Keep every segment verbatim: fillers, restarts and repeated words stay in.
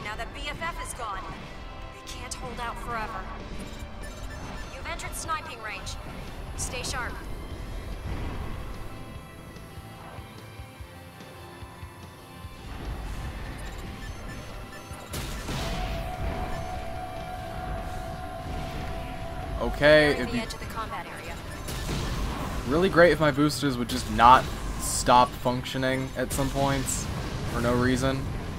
now that B F F is gone. They can't hold out forever. You've entered sniping range. Stay sharp. Okay, it'd the be edge of the combat area. really great if my boosters would just not stop functioning at some points for no reason.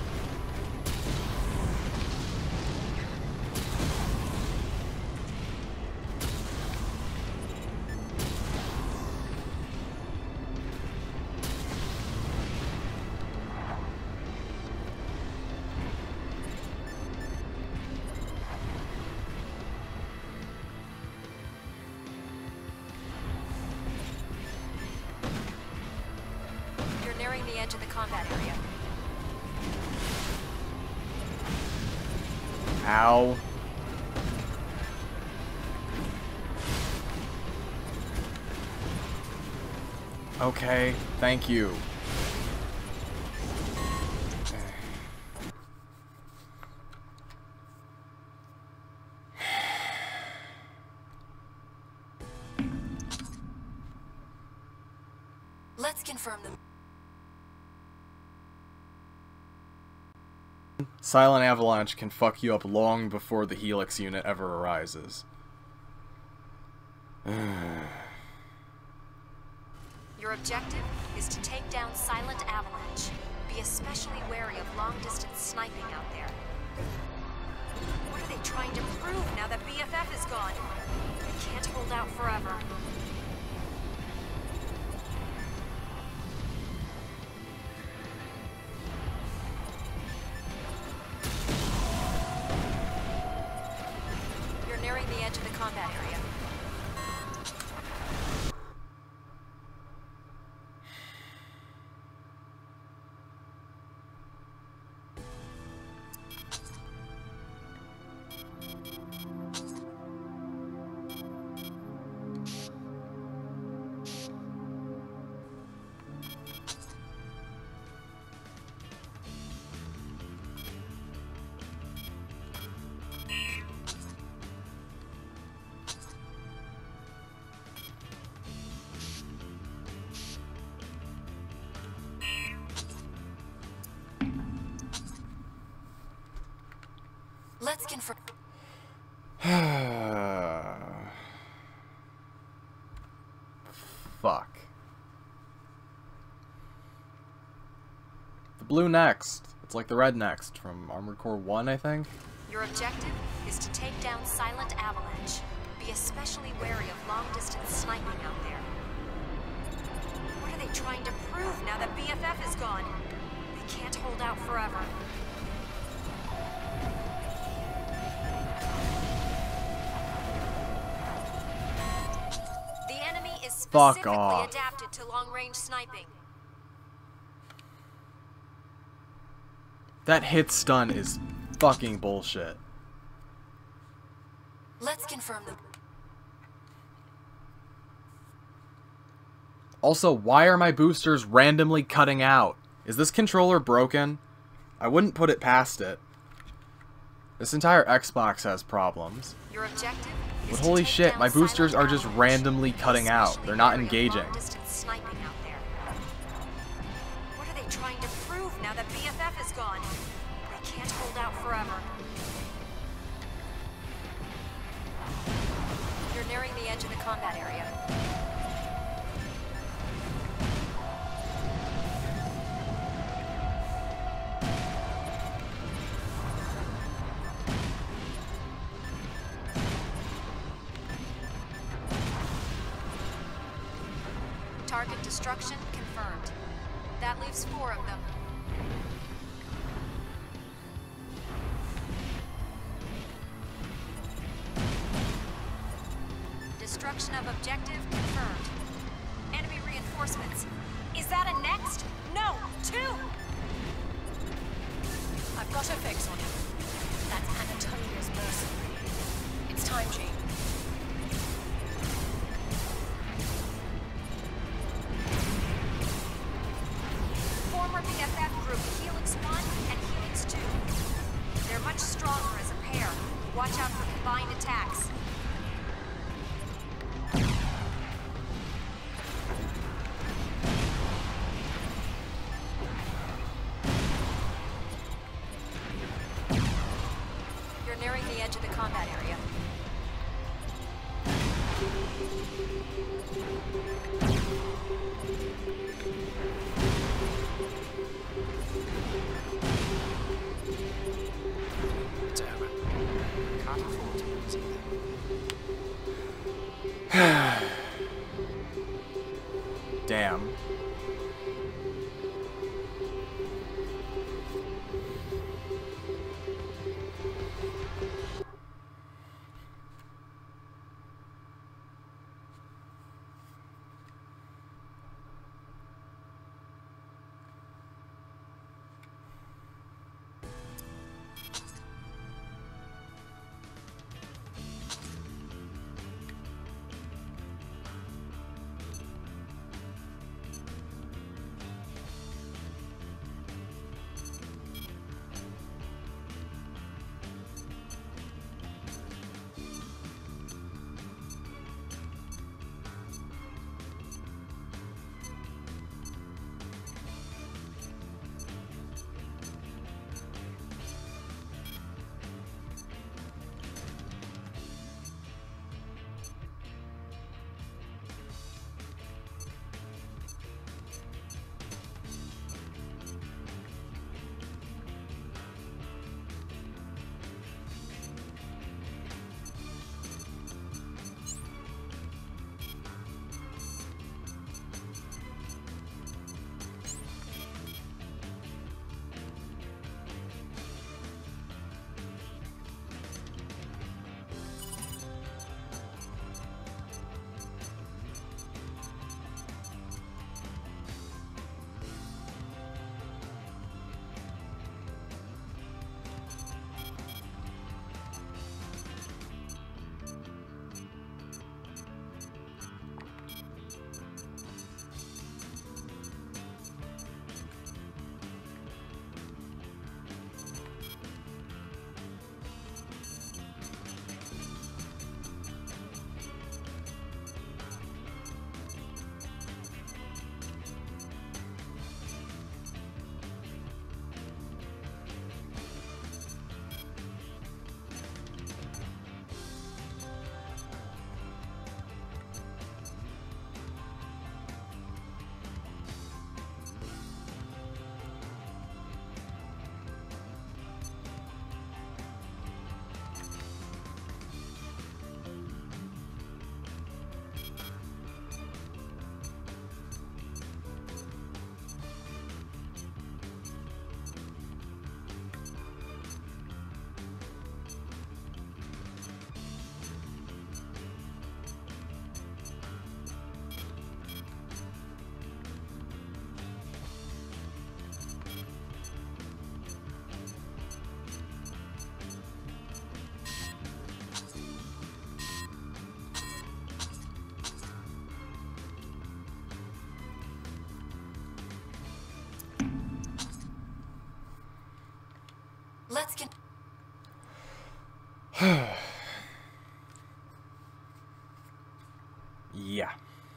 The edge of the combat area. Ow. Okay, thank you. Let's confirm them. Silent Avalanche can fuck you up long before the Helix unit ever arises. Your objective is to take down Silent Avalanche. Be especially wary of long-distance sniping out there. What are they trying to prove now that B F F is gone? They can't hold out forever. Nearing the edge of the combat area. Let's confirm. Fuck. The blue next. It's like the red next from Armored Core one, I think. Your objective is to take down Silent Avalanche. Be especially wary of long-distance sniping out there. What are they trying to prove now that B F F is gone? They can't hold out forever. The enemy is Fuck specifically off. adapted to long-range sniping. That hit stun is fucking bullshit. Let's confirm them. Also, why are my boosters randomly cutting out? Is this controller broken? I wouldn't put it past it. This entire Xbox has problems. Your objective is But to holy take shit, down my boosters Silent are just Avalanche. randomly cutting out. Especially They're not wary of engaging. long-distance sniping out there. What are they trying to prove now that B F F is gone? They can't hold out forever. You're nearing the edge of the combat area. Target destruction confirmed. That leaves four of them. Destruction of objective confirmed. Enemy reinforcements. Is that a next? No, two! I've got a fix on him. That's Anatolia's mercenary. It's time, Jane. Former B F F group Helix one and Helix two. Watch out for combined attacks. You're nearing the edge of the combat area. Damn it. Can't afford to lose it. Damn. Let's get... Yeah.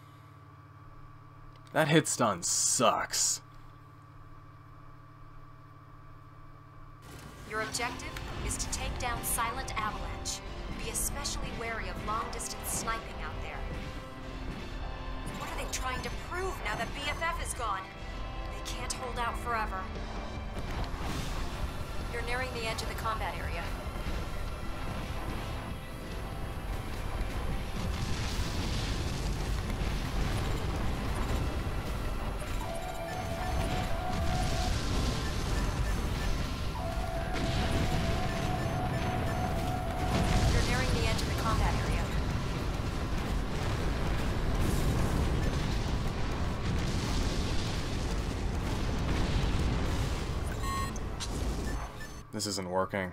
That hit stun sucks. Your objective is to take down Silent Avalanche. Be especially wary of long-distance sniping out there. What are they trying to prove now that B F F is gone? They can't hold out forever. You're nearing the edge of the combat area. You're nearing the edge of the combat area. This isn't working.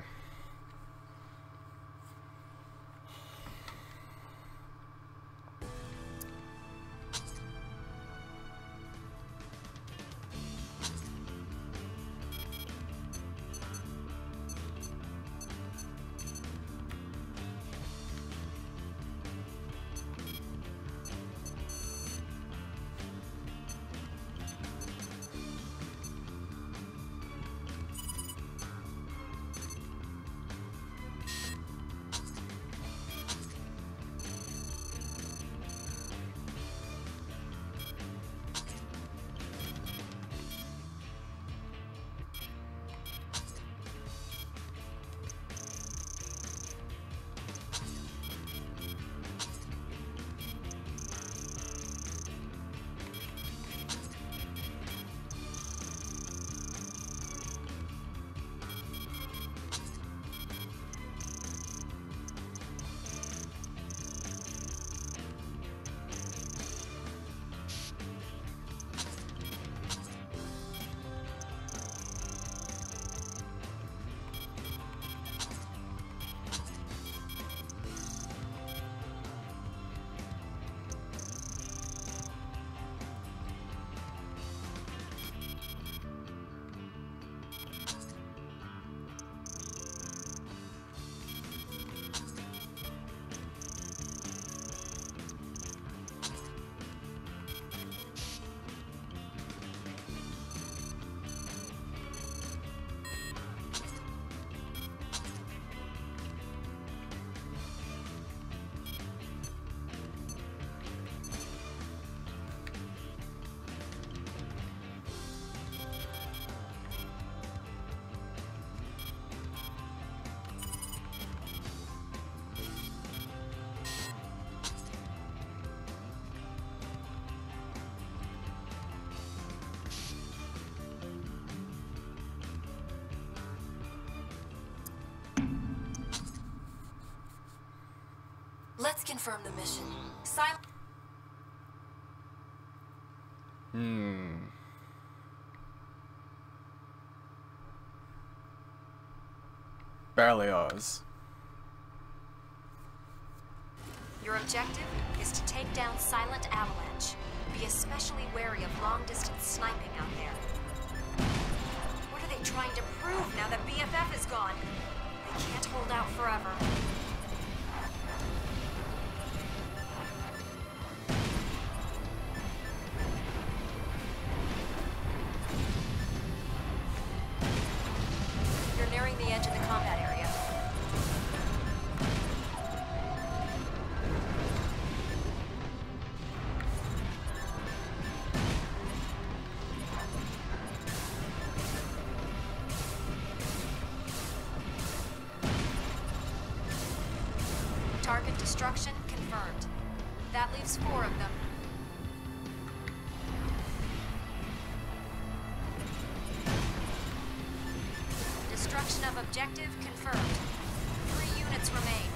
Let's confirm the mission. Silent. Hmm. Berlioz. Your objective is to take down Silent Avalanche. Be especially wary of long-distance sniping out there. What are they trying to prove now that B F F is gone? They can't hold out forever. You're nearing the edge of the combat area. Target destruction confirmed. That leaves four of them. Destruction of objective confirmed. Three units remain.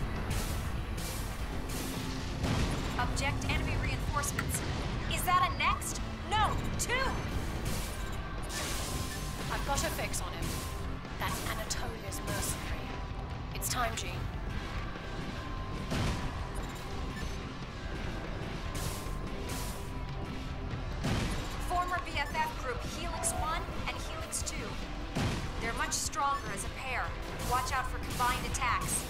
Object enemy reinforcements. Is that a next? No, two! I've got a fix on him. That's Anatolia's mercenary. It's time, Jean. Former B F F group Helix one and Helix two. They're much stronger as a pair. Watch out for combined attacks.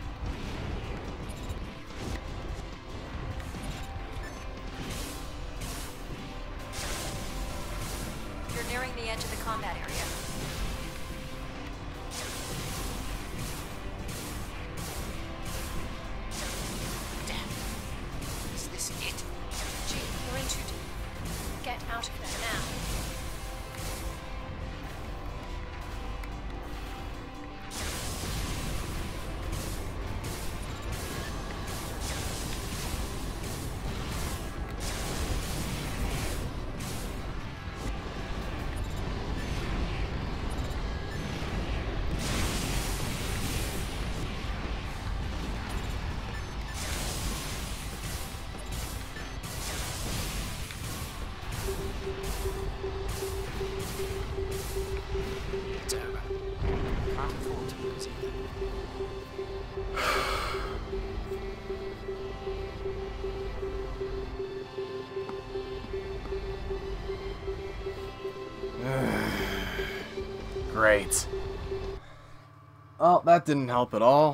You're nearing the edge of the combat area. Damn. Is this it? Jean, you're in too deep. Get out of there now. It's over. Can't afford to lose either. Great. Well, that didn't help at all.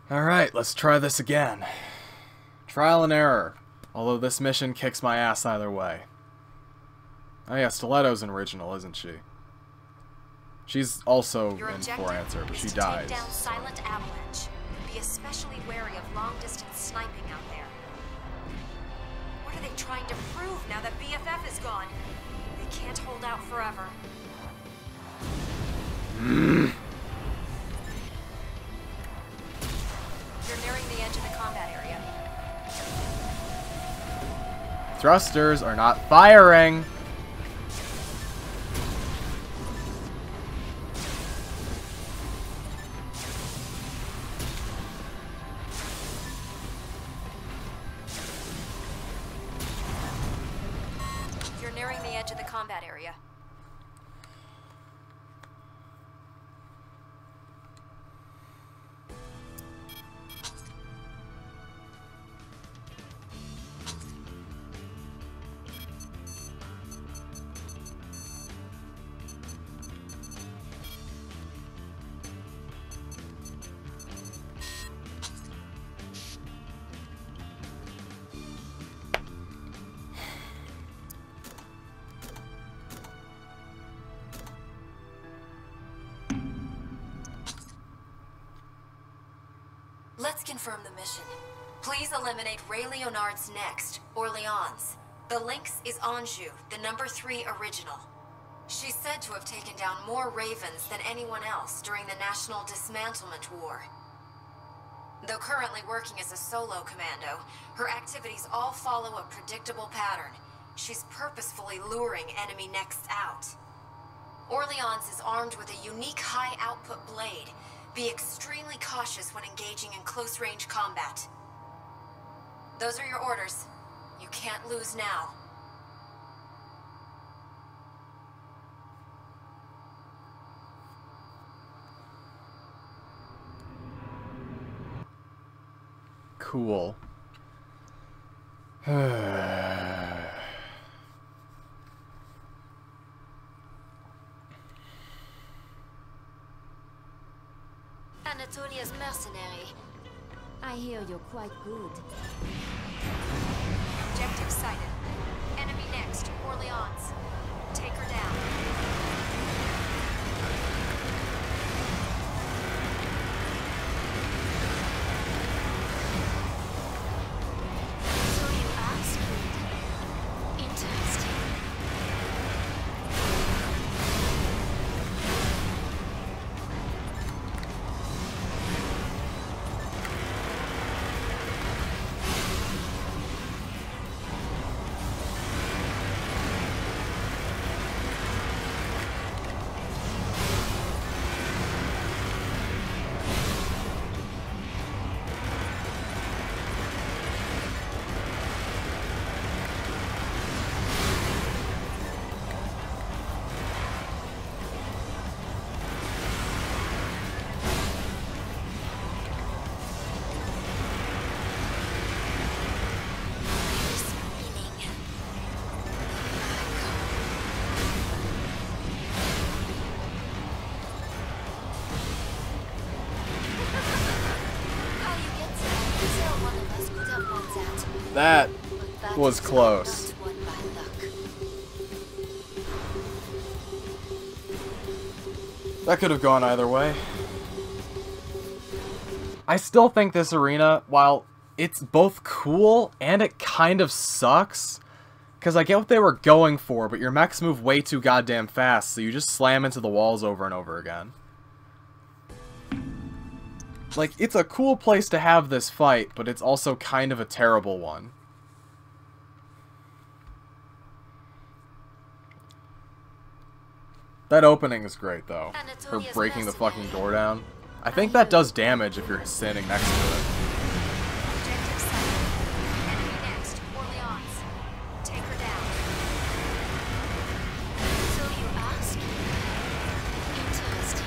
Alright, let's try this again. Trial and error. Although this mission kicks my ass either way. Oh yeah, Stiletto's an original, isn't she? She's also Your in objective For Answer, but is she to dies. take down Silent Avalanche. Be especially wary of long-distance sniping out there. What are they trying to prove now that B F F is gone? They can't hold out forever. Mm. You're nearing the edge of the combat area. Thrusters are not firing! You're nearing the edge of the combat area. Let's confirm the mission. Please eliminate Ray Leonard's next, Orleans. The Lynx is Anjou, the number three original. She's said to have taken down more Ravens than anyone else during the National Dismantlement War. Though currently working as a solo commando, her activities all follow a predictable pattern. She's purposefully luring enemy necks out. Orleans is armed with a unique high-output blade. Be extremely cautious when engaging in close-range combat. Those are your orders. You can't lose now. Cool. Anatolia's mercenary. I hear you're quite good. Objective sighted. Enemy next, Orleans. Take her down. So you asked me. Interesting. That was close. That could have gone either way. I still think this arena, while it's both cool and it kind of sucks, because I get what they were going for, but your mechs move way too goddamn fast, so you just slam into the walls over and over again. Like, it's a cool place to have this fight, but it's also kind of a terrible one. That opening is great, though. For breaking the fucking door down. I think that does damage if you're standing next to it. Objective sighted. Enemy next, Orleans. Take her down. So you ask? Interesting.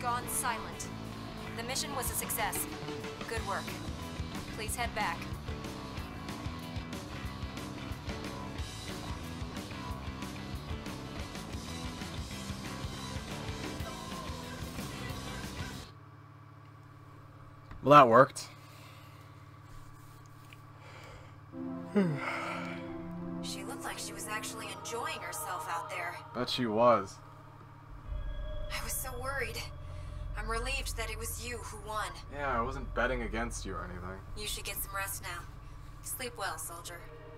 gone silent. The mission was a success. Good work. Please head back. Well, that worked. She looked like she was actually enjoying herself out there. Bet she was. I was so worried. I'm relieved that it was you who won. Yeah, I wasn't betting against you or anything. You should get some rest now. Sleep well, soldier.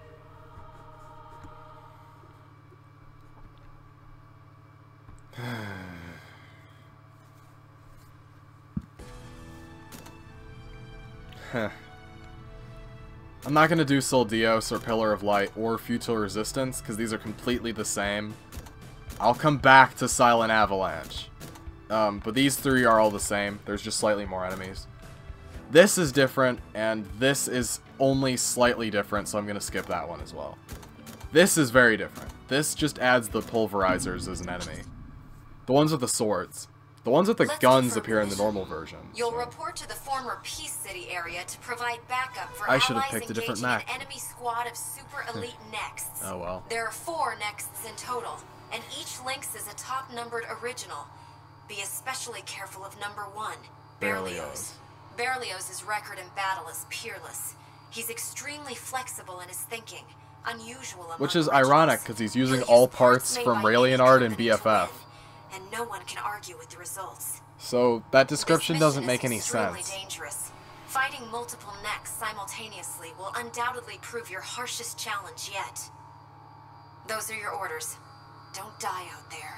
Heh. I'm not going to do Sol Dios or Pillar of Light or Futile Resistance, because these are completely the same. I'll come back to Silent Avalanche. Um, but these three are all the same. There's just slightly more enemies. This is different, and this is only slightly different, so I'm going to skip that one as well. This is very different. This just adds the pulverizers as an enemy. The ones with the swords. The ones with the Let's guns confirm appear in the mission. normal version. You'll so. report to the former Peace City area to provide backup for I should have allies picked a different engaging mech. an enemy squad of super elite nexts. Oh well. There are four nexts in total, and each Lynx is a top-numbered original. Be especially careful of number one, Berlioz. Berlioz's record in battle is peerless. He's extremely flexible in his thinking, unusual among Which is originals. ironic, because he's using He'll all use parts made from by any Raelianard and company B to F F. win, and no one can argue with the results. So that description This doesn't mission make is any extremely sense. dangerous. Fighting multiple necks simultaneously will undoubtedly prove your harshest challenge yet. Those are your orders. Don't die out there.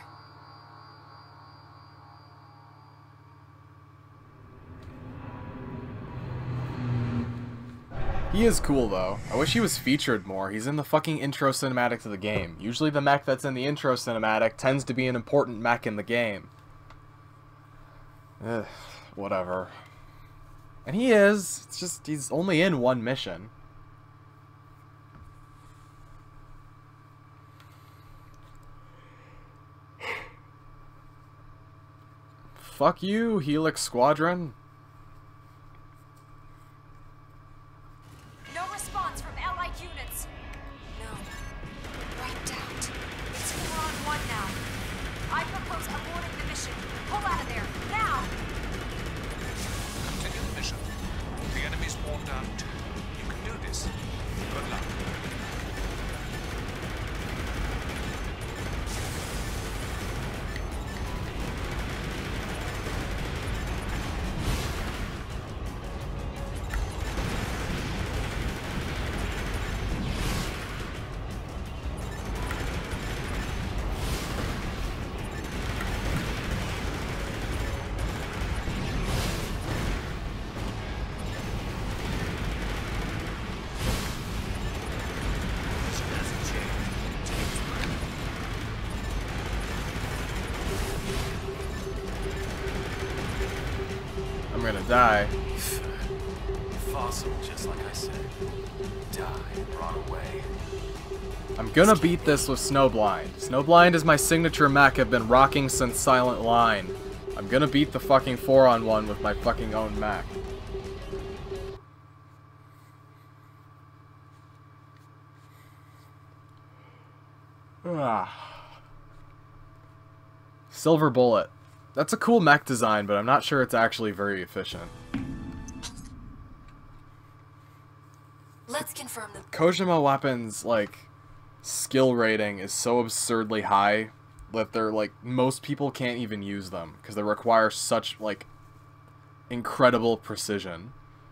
He is cool, though. I wish he was featured more. He's in the fucking intro cinematic to the game. Usually the mech that's in the intro cinematic tends to be an important mech in the game. Ugh, whatever. And he is. It's just, he's only in one mission. Fuck you, Helix Squadron. No response from allied units. No. Wiped out. It's four on one now. I propose aborting the mission. Pull out of there, now! Continue the mission. The enemy's worn down too. You can do this. Good luck. I'm gonna die. Fossil, just like I said. Die, brought away. I'm gonna beat this with Snowblind. Snowblind is my signature mech I've been rocking since Silent Line. I'm gonna beat the fucking four on one with my fucking own mech. Ah. Silver Bullet. That's a cool mech design, but I'm not sure it's actually very efficient. Let's confirm the Kojima weapons, like, skill rating is so absurdly high that they're, like, most people can't even use them, because they require such, like, incredible precision.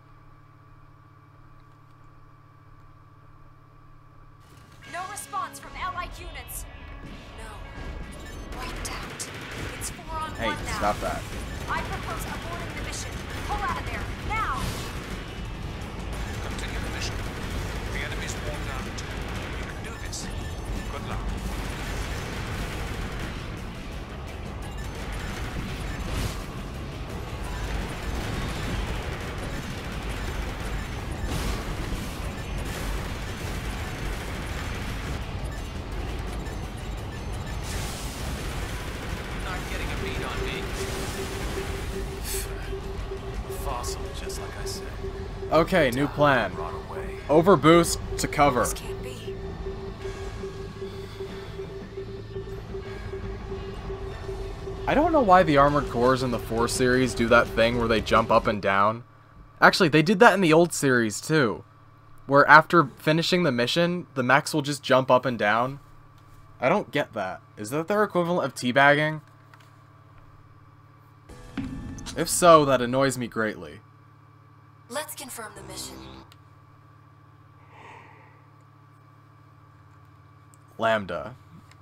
No response from allied units. No. Wiped out. It's four on Hey, one now. stop that. I propose aborting the mission. Pull out of there, now! Continue the mission. The enemy's worn down too. You can do this. Good luck. Not getting a beat on me. Okay, new plan. Run away. Overboost to cover. This can't be. I don't know why the Armored Cores in the four series do that thing where they jump up and down. Actually, they did that in the old series too. Where after finishing the mission, the mechs will just jump up and down. I don't get that. Is that their equivalent of teabagging? If so, that annoys me greatly. Let's confirm the mission. Lambda.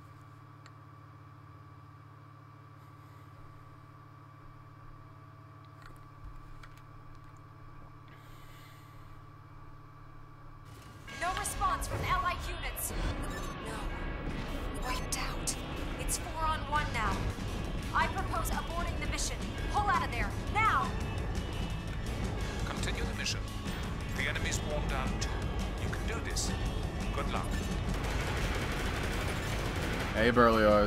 No response from allied units. No. Wiped out. It's four on one now. I propose aborting the mission. Pull out of there, now! Continue the mission. The enemy's worn down too. You can do this. Good luck. Hey, Berlioz.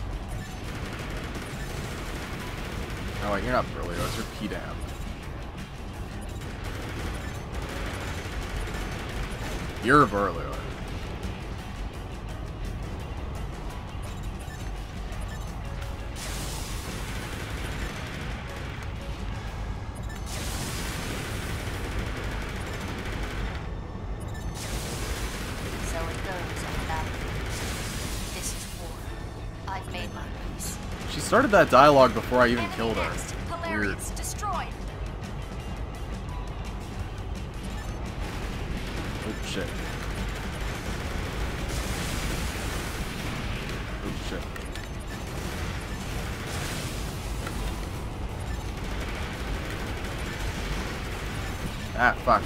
Oh wait, you're not Berlioz, you're P-Dam. You're Berlioz. So it goes on the battlefield. This is war. I've made my peace. She started that dialogue before I even Enemy killed her. next. Weird. Hilarious. Destroyed. Oh shit. Oh shit. Ah, fuck.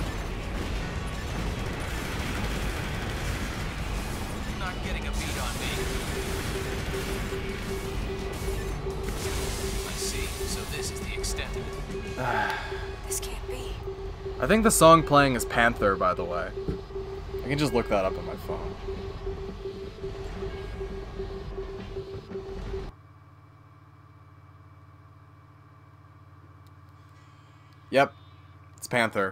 Not getting a beat on me. I see. So this is the extent of it. This can't be. I think the song playing is Panther, by the way. I can just look that up on my phone. Yep, it's Panther.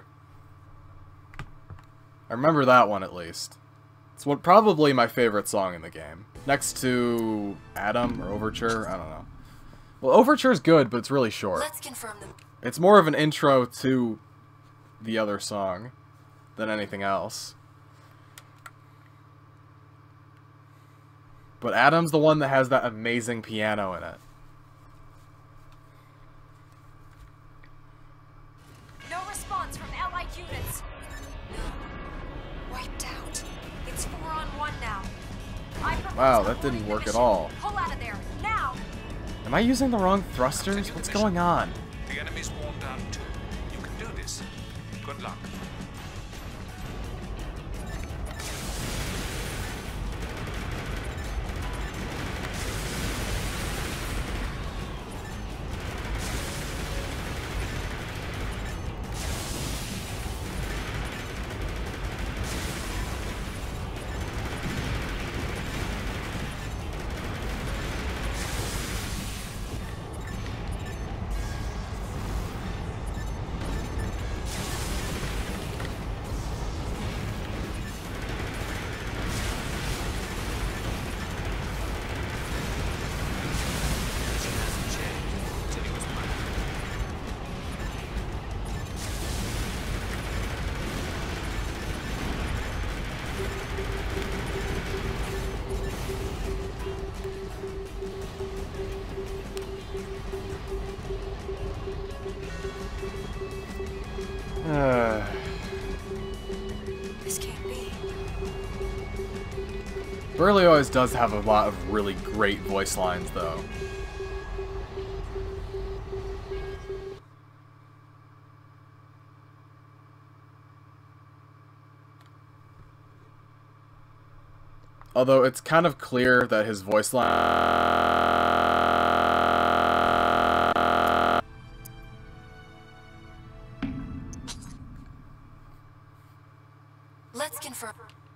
I remember that one at least. It's what probably my favorite song in the game. Next to Adam or Overture, I don't know. Well, Overture's good, but it's really short. Let's confirm them. It's more of an intro to the other song than anything else. But Adam's the one that has that amazing piano in it. No response from allied units. No. Wiped out. It's four on one now. I propose Wow, that aborting didn't the work at mission. all. Pull out of there, now! Am I using the wrong thrusters? What's going on? The enemy's worn down too. You can do this. Good luck. Uh, This can't be. Berlioz does have a lot of really great voice lines, though. Although it's kind of clear that his voice line... Let's confirm.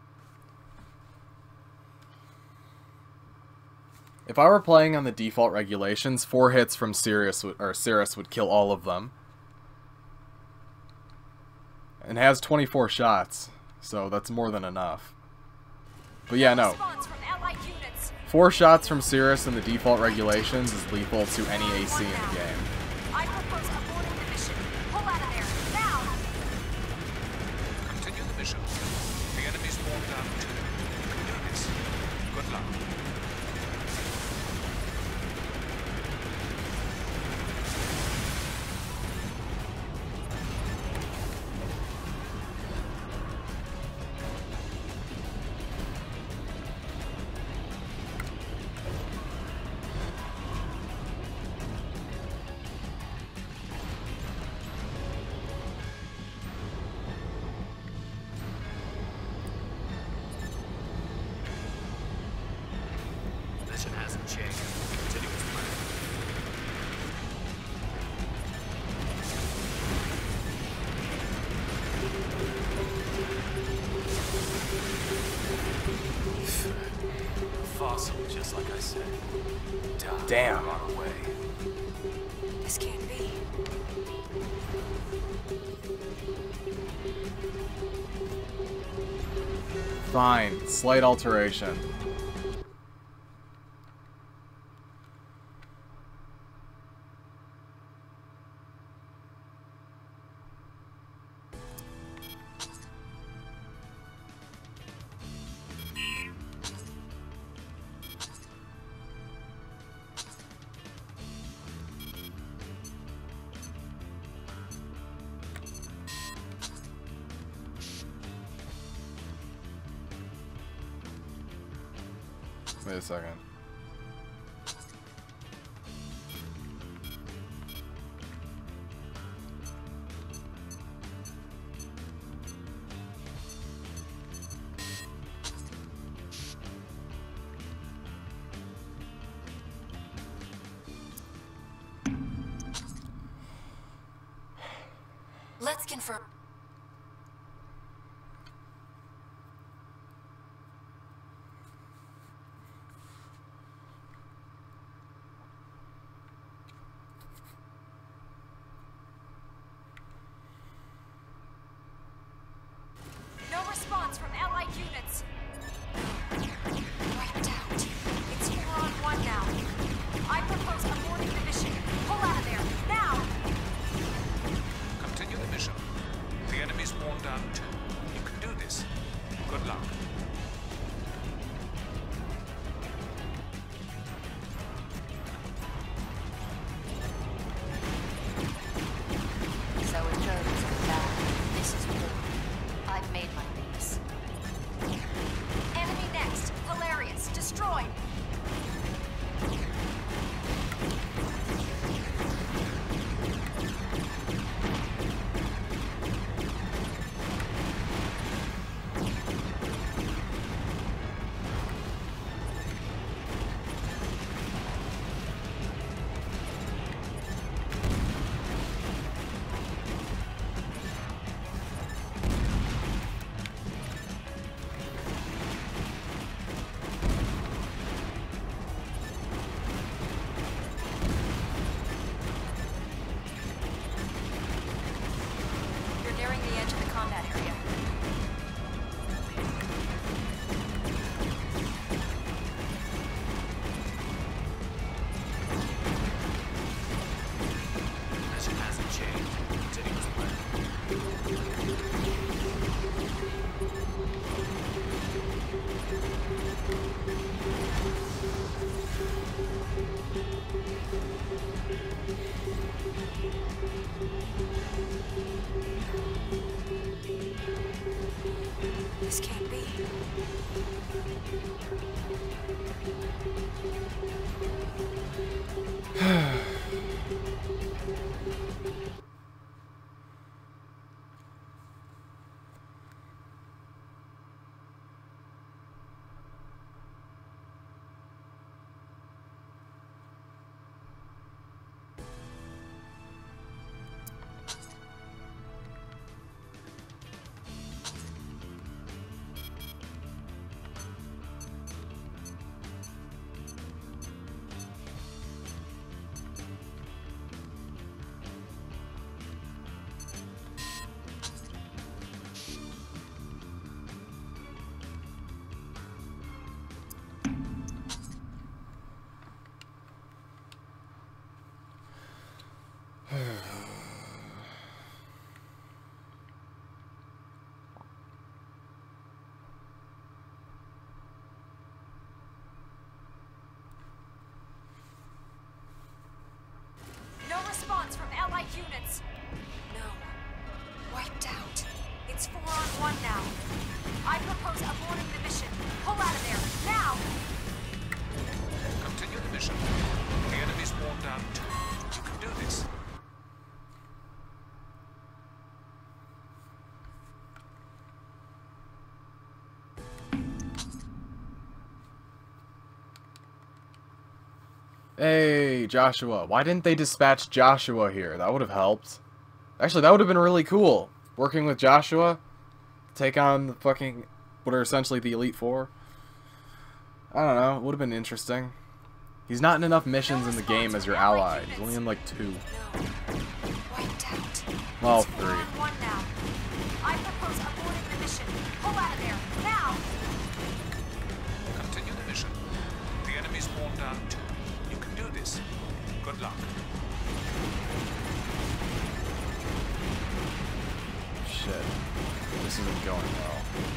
If I were playing on the default regulations, four hits from Sirius would, or Cirrus would kill all of them. and has twenty-four shots, so that's more than enough. But yeah, no. Response from allied units. Four shots from Cirrus in the default regulations is lethal to any A C in the game. I propose aborting the mission. Pull out of there, now! Continue the mission. The enemy's walked down two units. Good luck. Mission hasn't changed. Continue as planned. Fossil, just like I said. Die. Damn. Run away. This can't be. Fine, slight alteration. Wait a second. Let's confirm. No response from allied units. Wiped out. It's four on one now. I propose aborting the mission. Pull out of there, now! Continue the mission. It's four on one now. I propose aborting the mission. Pull out of there, now! Continue the mission. The enemy's worn down too. You can do this. Hey, Joshua. Why didn't they dispatch Joshua here? That would have helped. Actually, that would have been really cool. Working with Joshua. Take on the fucking... what are essentially the Elite Four. I don't know. It would have been interesting. He's not in enough missions in the game as your ally. He's only in like two. Wiped out. Well, It's four three. on one now. I propose aborting the mission. Pull out of there, now! Continue the mission. The enemy's worn down too. You can do this. Good luck. Shit. This isn't going well.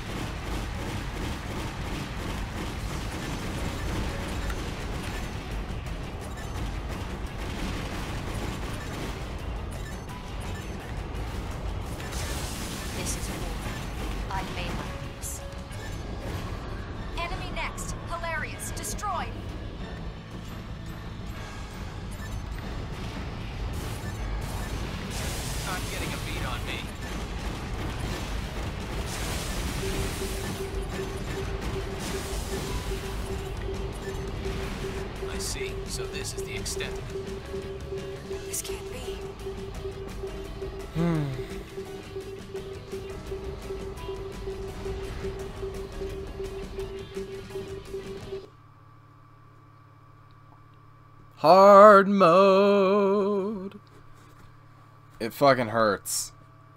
This is war. I've made my peace. Enemy next. Hilarious. Destroyed. Not getting a beat on me. I see. So this is the extent of it. This can't be. Hmm. Hard mode. It fucking hurts.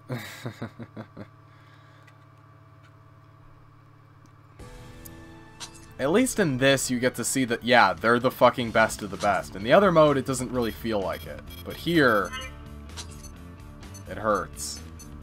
At least in this, you get to see that, yeah, they're the fucking best of the best. In the other mode, it doesn't really feel like it. But here, it hurts.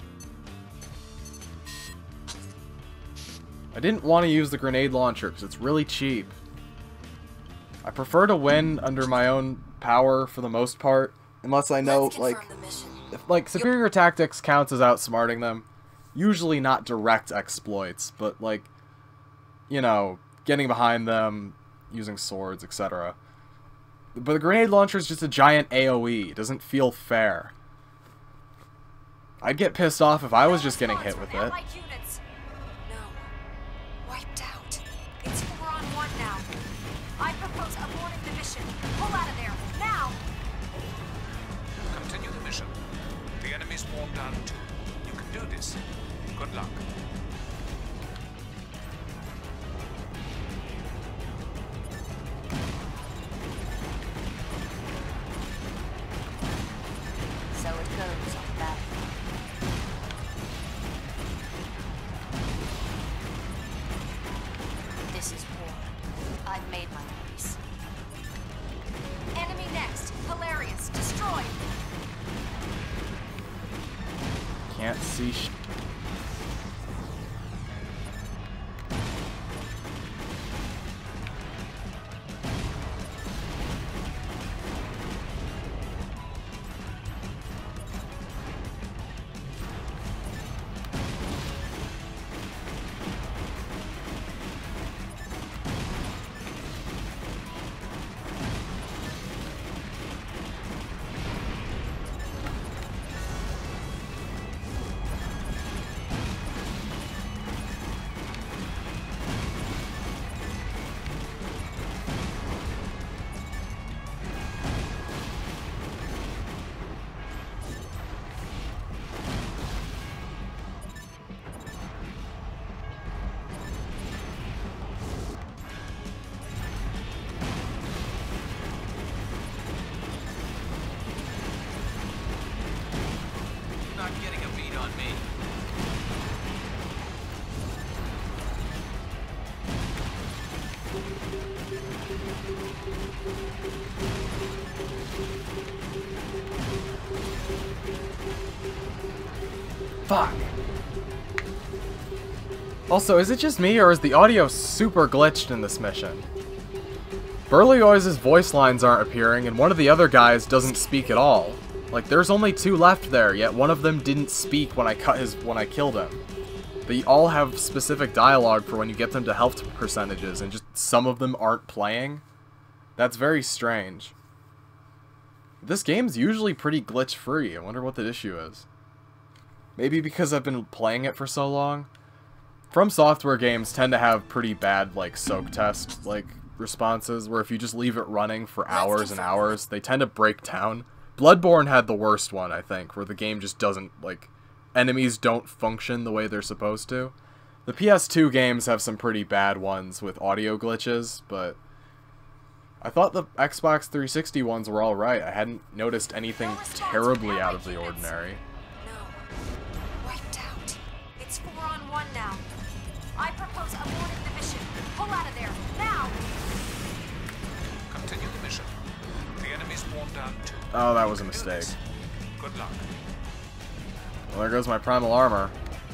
I didn't want to use the grenade launcher because it's really cheap. I prefer to win under my own power for the most part, unless I know, Let's like, confirm the mission. if, like, superior tactics counts as outsmarting them. Usually not direct exploits, but, like, you know, getting behind them, using swords, et cetera. But the grenade launcher is just a giant A O E. It doesn't feel fair. I'd get pissed off if I was just getting hit with it. Allied units. No. Wiped out. It's four on one now. I propose aborting the mission. Pull out of there, now! Continue the mission. The enemy's worn down too. You can do this. Good luck. So it goes on the battlefield. This is war. I've made my peace. Enemy next. Hilarious. Destroyed. Can't see sh Not getting a beat on me. Fuck. Also, is it just me, or is the audio super glitched in this mission? Burleois' voice lines aren't appearing, and one of the other guys doesn't speak at all. Like, there's only two left there, yet one of them didn't speak when I cut his when I killed him. They all have specific dialogue for when you get them to health percentages, and just some of them aren't playing. That's very strange. This game's usually pretty glitch-free. I wonder what the issue is. Maybe because I've been playing it for so long? From Software games tend to have pretty bad, like, soak test, like, responses, where if you just leave it running for hours and hours, they tend to break down. Bloodborne had the worst one, I think, where the game just doesn't, like, enemies don't function the way they're supposed to. The P S two games have some pretty bad ones with audio glitches, but I thought the Xbox three sixty ones were alright. I hadn't noticed anything terribly out of the ordinary. No. Wiped out. It's four on one now. I propose aborting the mission. Pull out of there, now! Continue the mission. The enemy swarmed down too. Oh, that was a mistake. Good luck. Well, there goes my primal armor.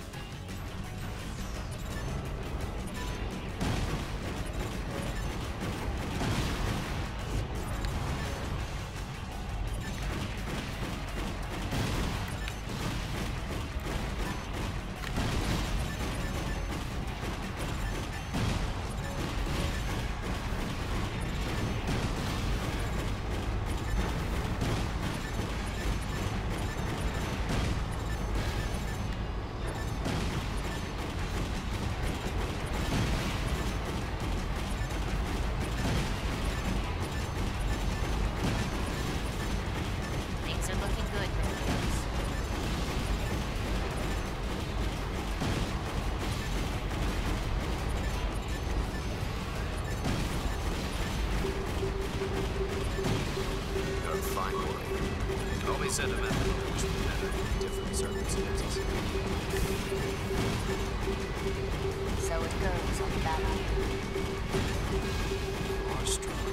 Sentimental which would matter in different circumstances. So it goes on the battlefield. Are strong.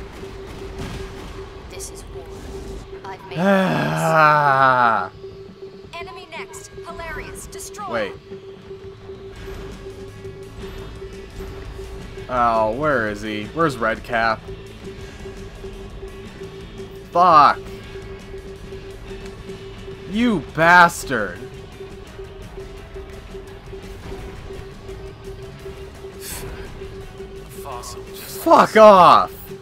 This is war. I've made Ah. Enemy next. Hilarious. Destroy. Wait. Oh, where is he? Where's Redcap? Fuck. You bastard! Fossil just Fuck off!